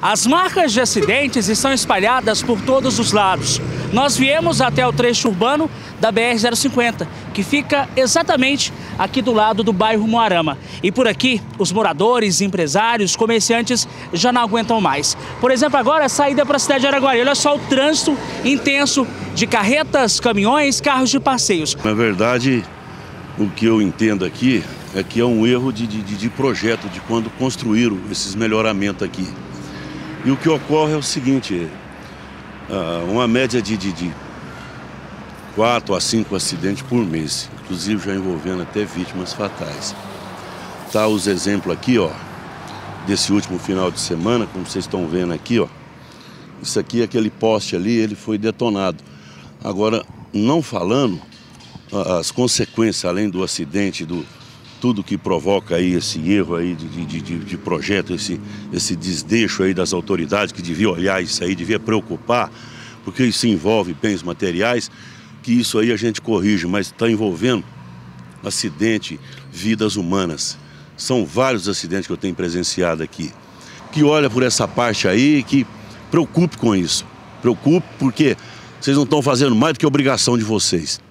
As marcas de acidentes estão espalhadas por todos os lados. Nós viemos até o trecho urbano da BR-050, que fica exatamente aqui do lado do bairro Moarama. E por aqui, os moradores, empresários, comerciantes já não aguentam mais. Por exemplo, agora a saída para a cidade de Araguari. Olha só o trânsito intenso de carretas, caminhões, carros de passeios. Na verdade, o que eu entendo aqui é que é um erro de projeto, de quando construíram esses melhoramentos aqui. E o que ocorre é o seguinte, uma média de 4 a 5 acidentes por mês, inclusive já envolvendo até vítimas fatais. Tá os exemplos aqui, ó, desse último final de semana, como vocês estão vendo aqui, ó. Isso aqui, aquele poste ali, ele foi detonado. Agora, não falando as consequências, além do acidente, tudo que provoca aí esse erro aí de projeto, esse desdeixo aí das autoridades que devia olhar isso aí, devia preocupar, porque isso envolve bens materiais, que isso aí a gente corrige, mas está envolvendo acidente, vidas humanas. São vários acidentes que eu tenho presenciado aqui. Que olha por essa parte aí, que preocupe com isso. Preocupe porque vocês não estão fazendo mais do que obrigação de vocês.